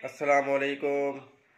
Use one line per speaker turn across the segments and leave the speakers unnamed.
अस्सलामुअलैकुम।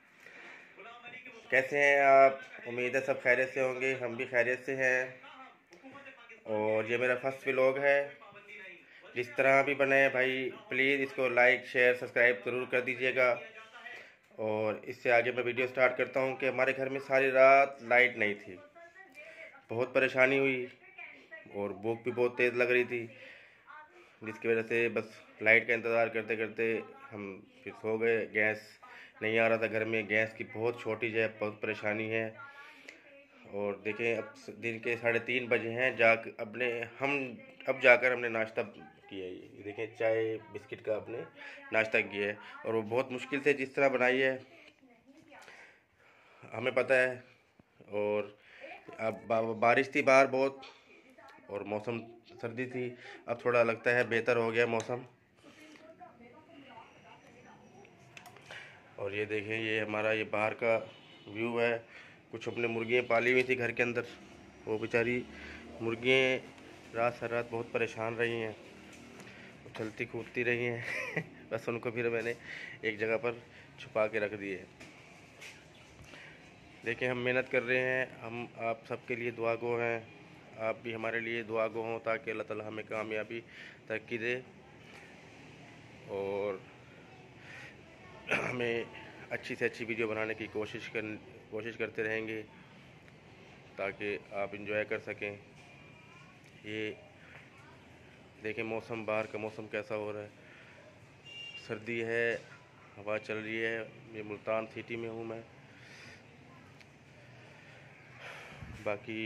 कैसे हैं आप? उम्मीद है सब खैरियत से होंगे। हम भी खैरियत से हैं। और ये मेरा फर्स्ट व्लॉग है। जिस तरह भी बने भाई, प्लीज़ इसको लाइक शेयर सब्सक्राइब ज़रूर कर दीजिएगा। और इससे आगे मैं वीडियो स्टार्ट करता हूँ कि हमारे घर में सारी रात लाइट नहीं थी। बहुत परेशानी हुई और भूख भी बहुत तेज़ लग रही थी, जिसकी वजह से बस लाइट का इंतज़ार करते करते हम फिर सो गए। गैस नहीं आ रहा था घर में, गैस की बहुत शॉर्टेज है, बहुत परेशानी है। और देखें अब दिन के 3:30 बजे हैं। अब जाकर हमने नाश्ता किया है। ये देखें, चाय बिस्किट का अपने नाश्ता किया है और वो बहुत मुश्किल से जिस तरह बनाई है हमें पता है। और अब बारिश थी बाहर बहुत और मौसम सर्दी थी। अब थोड़ा लगता है बेहतर हो गया मौसम। और ये देखें, ये हमारा ये बाहर का व्यू है। कुछ अपने मुर्गियाँ पाली हुई थी घर के अंदर, वो बेचारी मुर्गियाँ रात सर रात बहुत परेशान रही हैं, उछलती कूदती रही हैं बस उनको फिर मैंने एक जगह पर छुपा के रख दिए। देखिए, हम मेहनत कर रहे हैं, हम आप सबके लिए दुआ गो हैं। आप भी हमारे लिए दुआ गो हों ताकि अल्लाह ताला हमें कामयाबी तरक्की दे और हमें अच्छी से अच्छी वीडियो बनाने की कोशिश करते रहेंगे ताकि आप इंजॉय कर सकें। ये देखें मौसम, बाहर का मौसम कैसा हो रहा है। सर्दी है, हवा चल रही है। ये मुल्तान सिटी में हूँ मैं। बाकी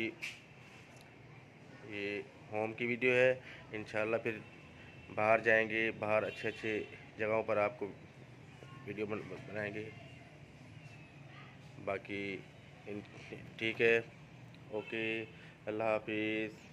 ये होम की वीडियो है। इंशाल्लाह फिर बाहर जाएंगे, बाहर अच्छे अच्छे जगहों पर आपको वीडियो बनाएंगे। बाकी ठीक है, ओके, अल्लाह हाफिज़।